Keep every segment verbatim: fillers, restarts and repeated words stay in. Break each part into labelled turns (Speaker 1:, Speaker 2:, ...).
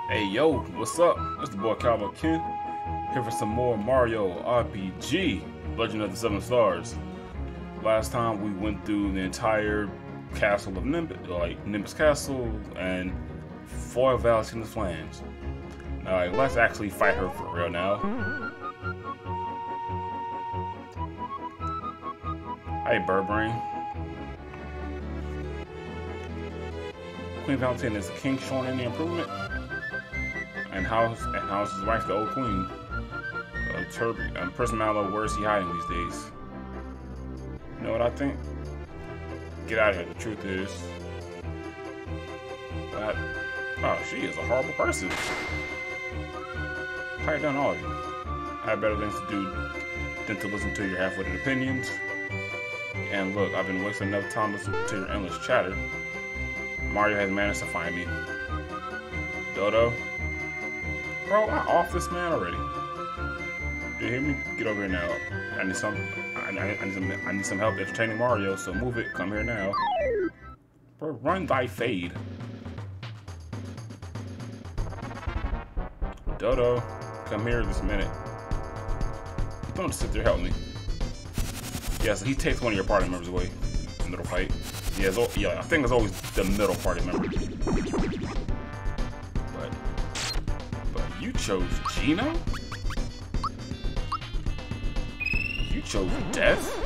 Speaker 1: Hey yo, what's up? It's the boy Cowboy Ken, here for some more Mario R P G, Legend of the Seven Stars. Last time we went through the entire castle of Nimbus, like Nimbus Castle and four Valentina Flames. Now, like, let's actually fight her for real now. Hey, Birdbrain. Queen Valentina, is the king showing any improvement? And how's and how's his wife, the old queen? Uh, Turby, um, Person Mallow, where is he hiding these days? You know what I think? Get out of here. The truth is that oh, she is a horrible person. How you done all of you? I have better things to do than to listen to your half-witted opinions. And look, I've been wasting enough time listening to your endless chatter. Mario has managed to find me. Dodo? Bro, I off this man already. Do you hear me? Get over here now. I need some I, I, I, need some I need some help entertaining Mario, so move it. Come here now. Bro, run thy fade. Dodo, come here this minute. Don't sit there, help me. Yeah, so he takes one of your party members away in the middle fight. Yeah, it's, yeah, I think it's always the middle party member. But, but you chose Geno? You chose death?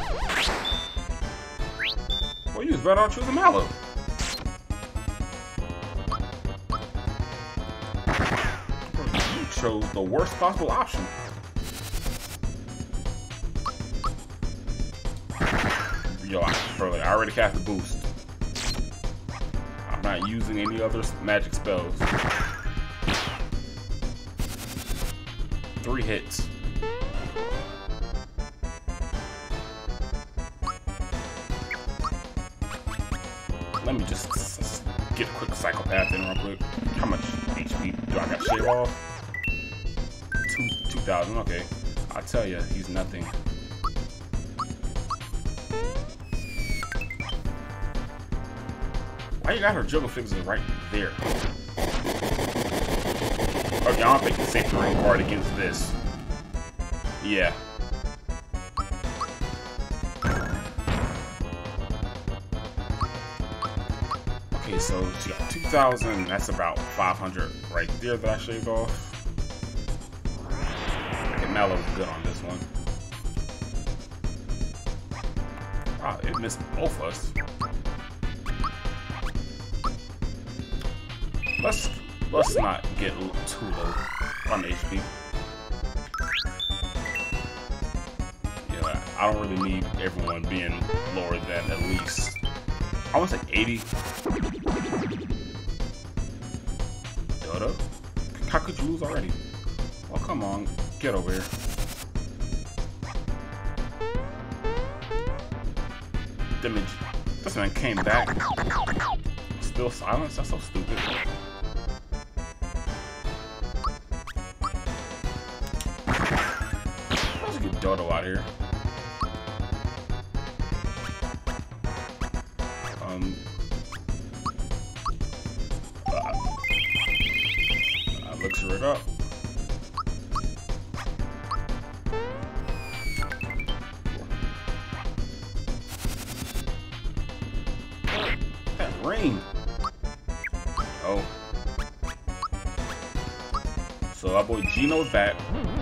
Speaker 1: Well, you was better off choosing Mallow. You chose the worst possible option. Yo, I, bro, I already cast the boost. I'm not using any other magic spells. Three hits. Let me just get a quick psychopath in real quick. How much H P do I got? Shave off? Two, two thousand. Okay, I'll tell you, he's nothing. Why you got her juggle fixes right there? Okay, I don't think the safety ring card against this. Yeah. Okay, so she got two thousand. That's about five hundred right there that I shaved off. Okay, Mallow's good on this one. Wow, it missed both of us. Let's let's not get too low on H P. Yeah, I don't really need everyone being lower than at least I want to say eighty. Dodo, how could you lose already? Oh come on, get over here. Damage. This man came back. Still silence? That's so stupid. Let's get Dodo out of here. Um. Uh, elixir it up. That rain. Oh. So our boy Geno's back.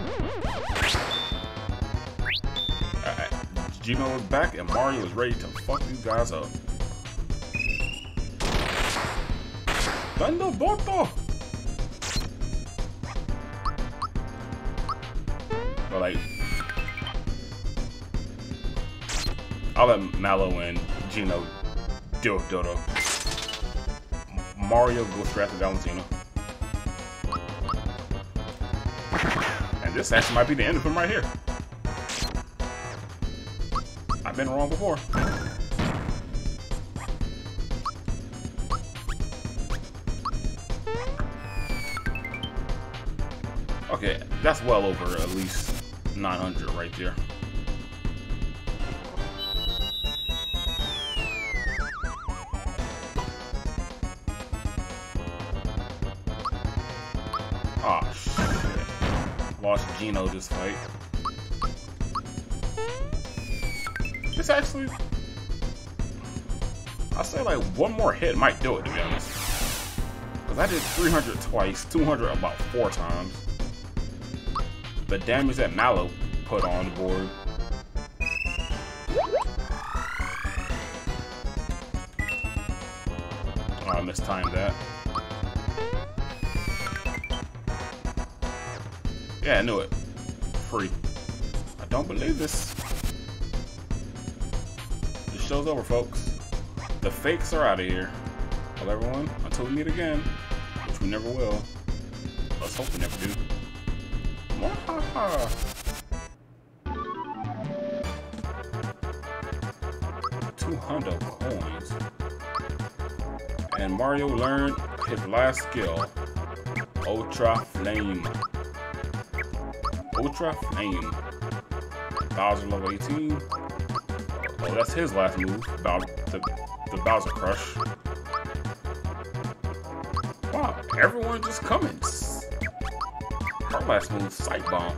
Speaker 1: Alright. Geno is back and Mario is ready to fuck these guys up. Thunderbolt! But like I'll let Mallow and Geno deal with Dodo. Mario goes straight after Valentina. And this actually might be the end of him right here. I've been wrong before. Okay, that's well over at least nine hundred right there. Oh, shit. Lost Gino this fight. This actually... I say like one more hit might do it, to be honest. Because I did three hundred twice, two hundred about four times. The damage that Mallow put on the board. Oh, I mistimed that. Yeah, I knew it. Free. I don't believe this. The show's over, folks. The fakes are out of here. Well, everyone, until we meet again, which we never will. Let's hope we never do. Mwahaha. two hundred coins. And Mario learned his last skill, Ultra Flame. Ultra Flame. Bowser level eighteen. Oh, that's his last move. Bow the, the Bowser Crush. Wow, everyone just coming. Her last move, Sight Bomb.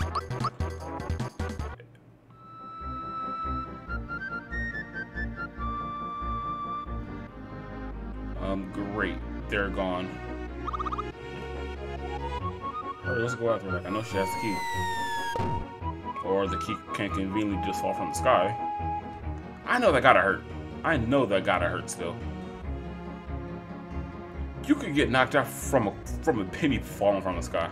Speaker 1: Um, great. They're gone. Hurry, let's go after her. Like, I know she has the key. Or the key can't conveniently just fall from the sky. I know that gotta hurt. I know that gotta hurt still. You could get knocked out from a from a penny falling from the sky.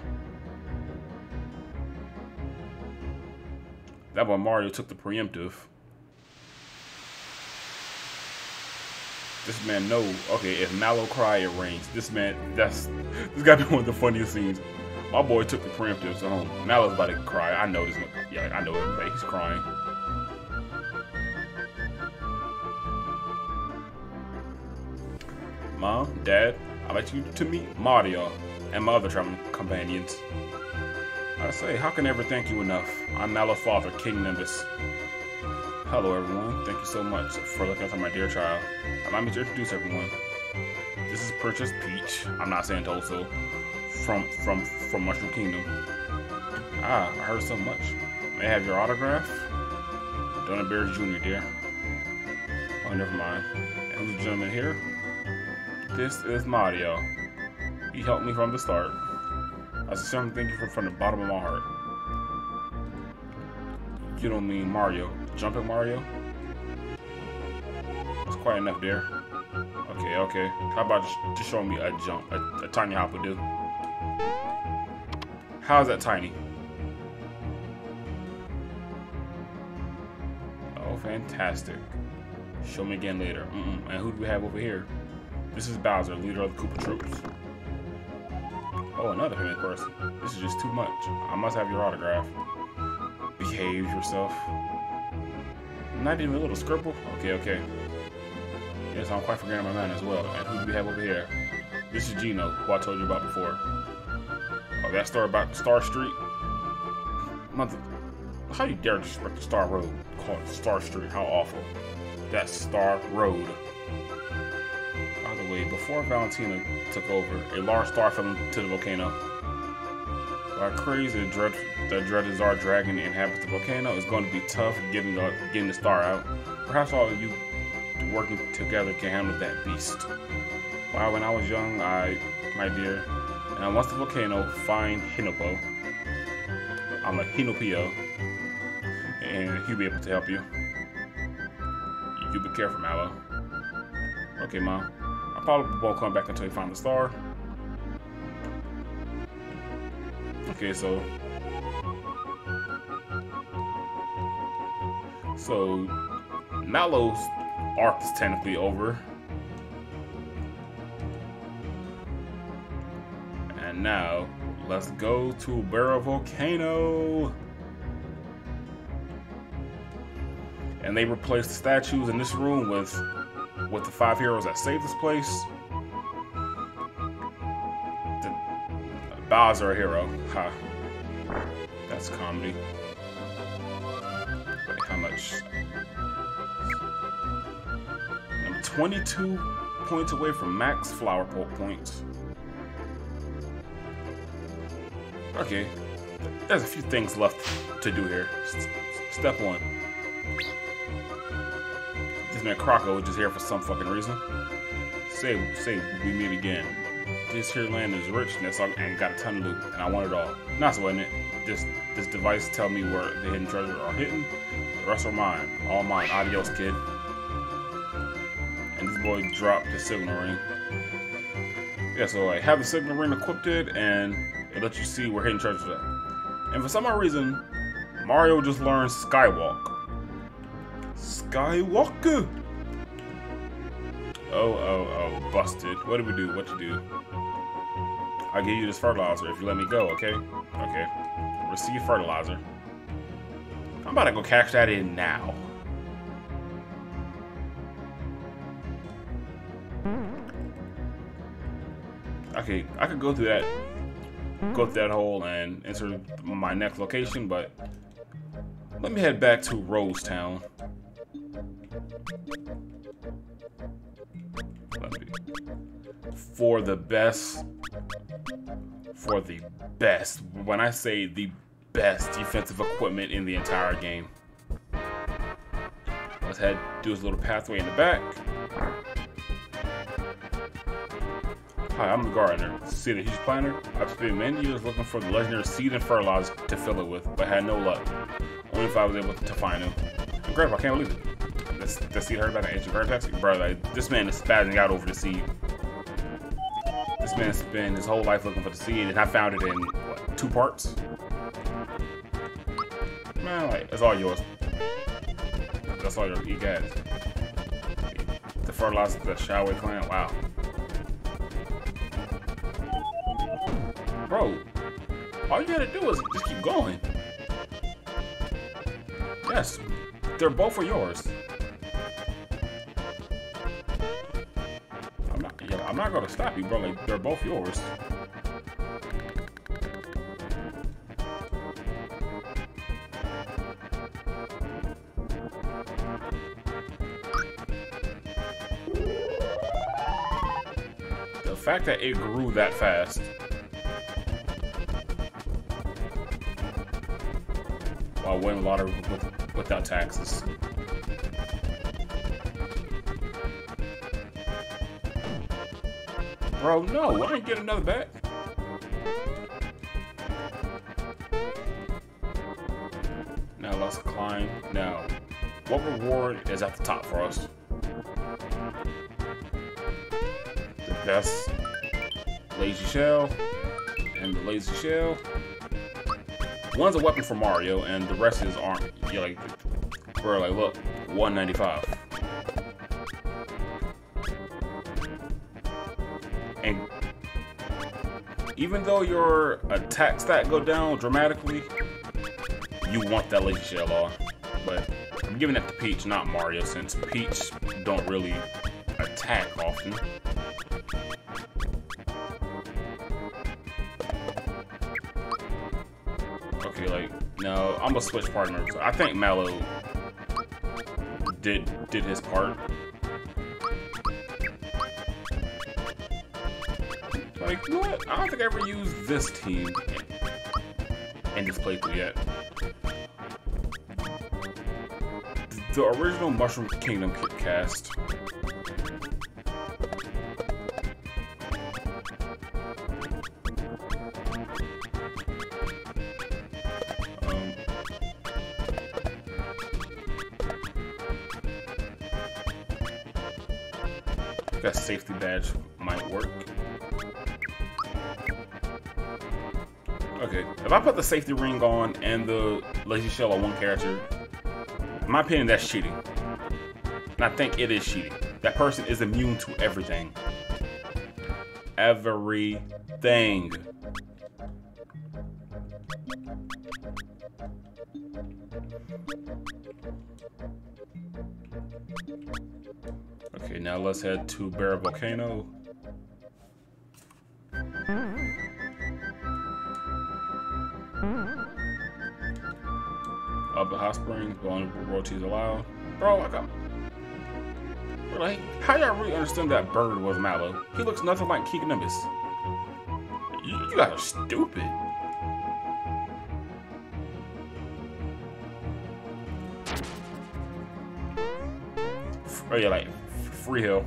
Speaker 1: That one Mario took the preemptive. This man know, okay, if Mallow cry, it rains. This man, that's, this gotta be one of the funniest scenes. My boy took the preemptive, so home. Mallow's about to cry. I know this one. Yeah, I know it, but he's crying. Mom, Dad, I'd like you to meet Mario and my other traveling companions. I say, how can I ever thank you enough? I'm Mallow's father, King Nimbus. Hello, everyone. Thank you so much for looking after my dear child. Allow me to introduce everyone. This is Princess Peach. I'm not saying Tulsa. From from from Mushroom Kingdom. Ah, I heard so much. May I have your autograph? Donut Bears Junior, dear. Oh, never mind. And who's the gentleman here? This is Mario. He helped me from the start. I sincerely thank you from, from the bottom of my heart. You don't mean Mario. Jumping Mario? That's quite enough, dear. Okay, okay. How about just showing me a jump? A, a tiny hop would do. How's that tiny? Oh, fantastic. Show me again later. Mm-mm. And who do we have over here? This is Bowser, leader of the Koopa Troops. Oh, another famous person. This is just too much. I must have your autograph. Behave yourself. Not even a little scribble? Okay, okay. Yes, I'm quite forgetting my man as well. And who do we have over here? This is Gino, who I told you about before. Oh, that story about Star Street? Mother, how you dare disrespect the Star Road? Call it Star Street, how awful. That's Star Road. By the way, before Valentina took over, a large star fell into the volcano. While crazy the dread the dreaded Tsar Dragon inhabits the volcano, it's going to be tough getting the getting the star out. Perhaps all of you working together can handle that beast. Wow, when I was young, I, my dear, and I once the volcano find Hinopo. I'm a Hinopio, and he'll be able to help you. You be careful, Mallow. Okay, Mom. I probably won't come back until you find the star. Okay, so so Mallow's arc is technically over, and now let's go to Barra Volcano. And they replaced the statues in this room with with the five heroes that saved this place. The, Bowser a hero. Ha. That's comedy. Wait, how much? I'm twenty-two points away from max flower points. Okay, there's a few things left to do here. S step one. This man Croco is just here for some fucking reason. Say, say we meet again. This here land is rich and that's all, and got a ton of loot, and I want it all. Not so, wasn't it? This this device tell me where the hidden treasures are hidden. The rest are mine, all mine. Adios, kid. And this boy dropped the signal ring. Yeah, so I have the signal ring equipped, and it lets you see where hidden treasures are. And for some odd reason, Mario just learned Skywalk. Skywalker. Oh, oh, oh, busted. What do we do? What you do? I'll give you this fertilizer if you let me go, okay? Okay. Receive fertilizer. I'm about to go cash that in now. Okay, I could go through that, go through that hole and enter my next location, but let me head back to Rose Town. Let me, for the best, for the best. When I say the best defensive equipment in the entire game. Let's head do this little pathway in the back. Hi, I'm the gardener. See the huge planter? I've spent many years looking for the legendary seed and fertilizer to fill it with, but had no luck. Only if I was able to find him. Grandpa, I can't believe it. This, the seed heard about an ancient Vertex? Bro, like, this man is spazzing out over the seed. This man spent his whole life looking for the seed, and I found it in, what, two parts? Man, like, it's all yours. That's all your, you got. The fertilizer, the Shaowei clan, wow. Bro, all you gotta do is just keep going. Yes, they're both are yours. I'm not, yeah, I'm not gonna stop you, bro. Like, they're both yours. The fact that it grew that fast. While winning a lot of with, without taxes. Bro, no, I didn't get another back. Now let's climb. Now, what reward is at the top for us? The best lazy shell and the lazy shell. One's a weapon for Mario, and the rest is aren't. Yeah, like, bro, like, look, one ninety-five. And even though your attack stat go down dramatically, you want that lazy shell on. But I'm giving that to Peach, not Mario, since Peach don't really attack often. Okay, like, no, I'm gonna switch partners. I think Mallow did did his part. Like, you know what? I don't think I ever used this team in, in this playthrough yet. The original Mushroom Kingdom cast. That safety badge might work. Okay, if I put the safety ring on and the lazy shell on one character, in my opinion, that's cheating. And I think it is cheating. That person is immune to everything. Everything. Okay, now let's head to Barra Volcano. Up at Hot Springs, blowing royalties allowed. Bro, I got. Bro, like, how y'all really understand that bird was Mallow? He looks nothing like Keek Nimbus. You, you guys are stupid. Oh yeah, like free heal.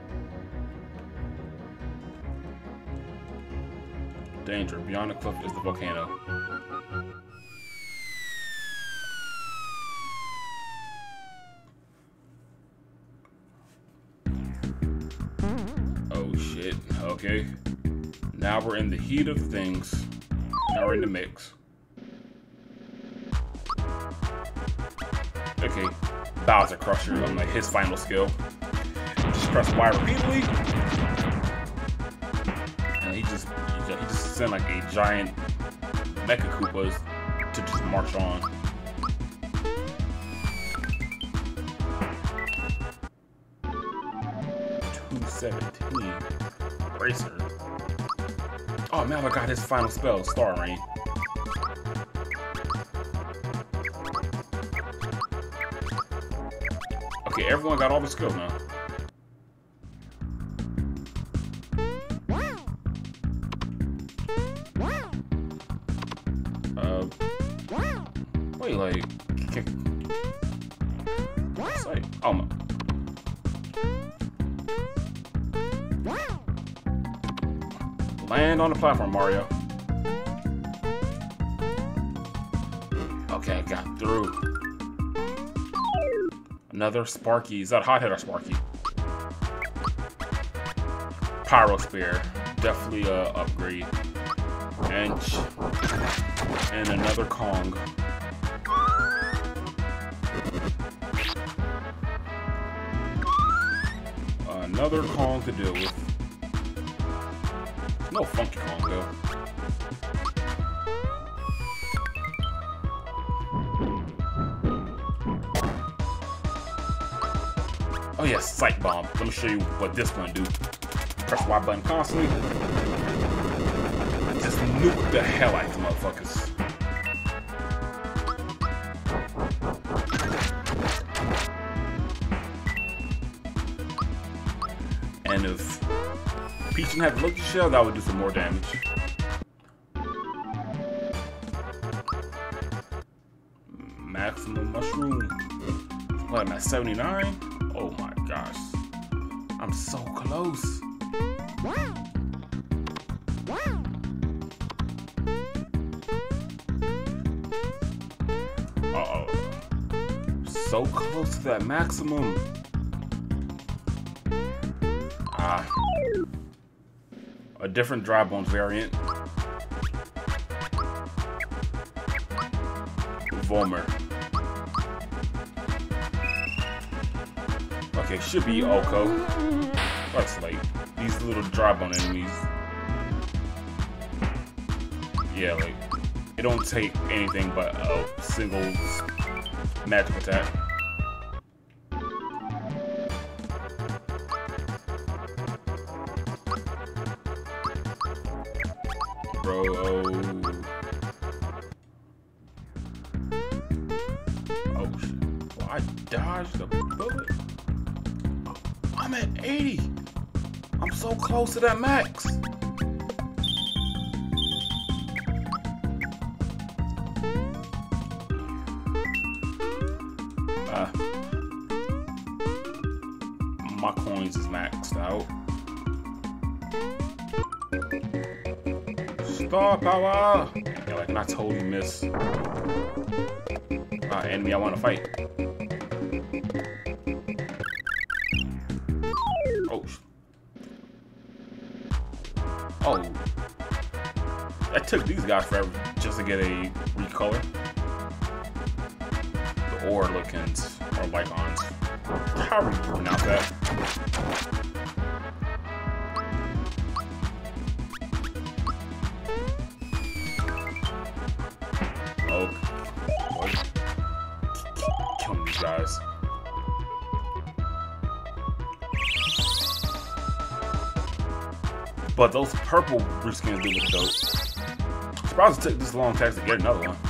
Speaker 1: Danger. Beyond the cliff is the volcano. Oh shit. Okay. Now we're in the heat of things. Now we're in the mix. Okay. Bowser Crusher, on like his final skill. Just press Y repeatedly. And he just he just sent like a giant Mecha Koopas to just march on. two seventeen. Bracer. Oh, now I got his final spell, Star Rain. Okay, everyone got all the skills now. Uh, wait, like, it's like, oh my. Land on the platform, Mario. Okay, I got through. Another Sparky. Is that Hot Head or Sparky? Pyro Spear. Definitely a upgrade. And, and another Kong. Another Kong to deal with. No Funky Kong though. Oh yeah, Sight Bomb. Let me show you what this one do. Press Y button constantly. Just nuke the hell out of these motherfuckers. And if Peach didn't have the Lucky Shell, that would do some more damage. Maximum Mushroom. What, I'm at seventy-nine? Oh my gosh. I'm so close. Uh-oh. So close to that maximum. Ah. A different Dry Bones variant. Volmer. Okay, should be Oko. That's like these little Dry Bone enemies. Yeah, like it don't take anything but a single magic attack. Bro, oh. Oh shit. Well, I dodged the bullet. I'm at eighty. I'm so close to that max. Uh, my coins is maxed out. Star power! Yeah, like not totally miss. Uh, enemy I want to fight. Oh. Oh. That took these guys forever just to get a recolor. The Orlikins or Lycons. How do you pronounce that? Oh. What? Killing these guys. But those purple reskins do look dope. Surprised it took this long time to get another one.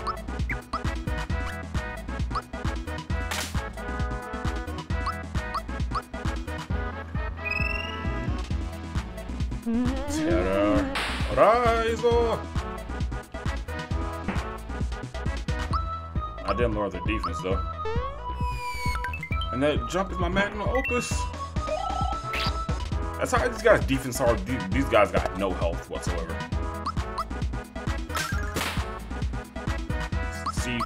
Speaker 1: Terror Horizon. I didn't lower their defense though. And And that jump is my magnum opus. That's how these guys' defense are. These guys got no health whatsoever. See,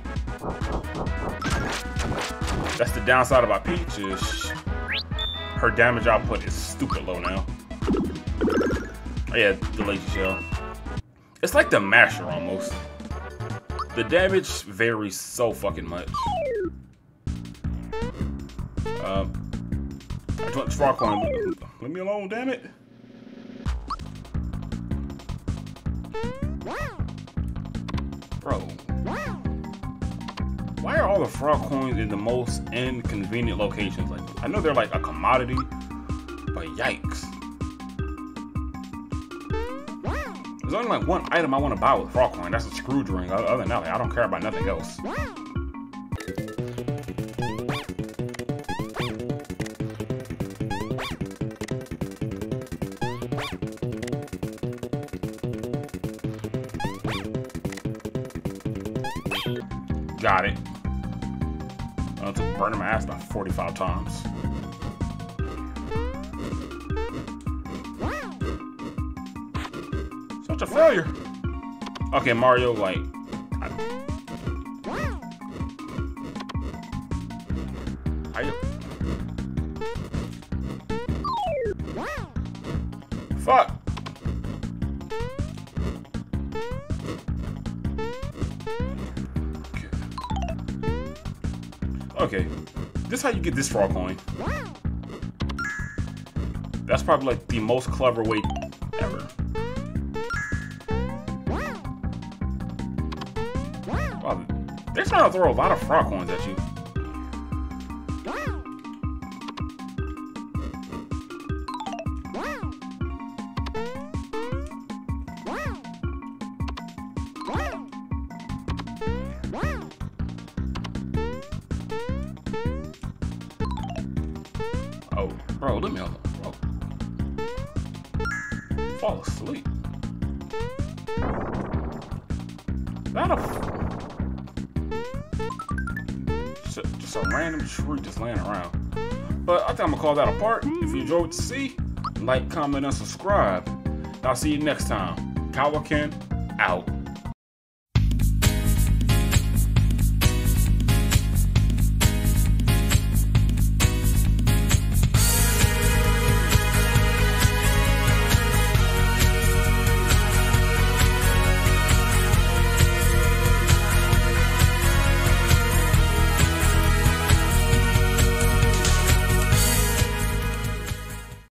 Speaker 1: that's the downside about Peach is her damage output is stupid low now. Oh yeah, the lazy shell. It's like the masher almost. The damage varies so fucking much. Um, I just want this frog coin. Leave me alone, damn it. Bro. Why are all the frog coins in the most inconvenient locations? Like, I know they're like a commodity, but yikes. There's only like one item I want to buy with frog coin. That's a screw ring. Other than that, like, I don't care about nothing else. Got it. I took burning my ass about forty-five times. Such a failure. Okay, Mario, like. I, I, fuck. Okay, this is how you get this frog coin. That's probably like the most clever way ever. Wow, they're trying to throw a lot of frog coins at you. Oh, bro, let me alone, bro. Fall asleep. That a just, just a random tree just laying around. But I think I'm gonna call that a part. If you enjoyed what you see, like, comment, and subscribe. I'll see you next time. Kawaken out.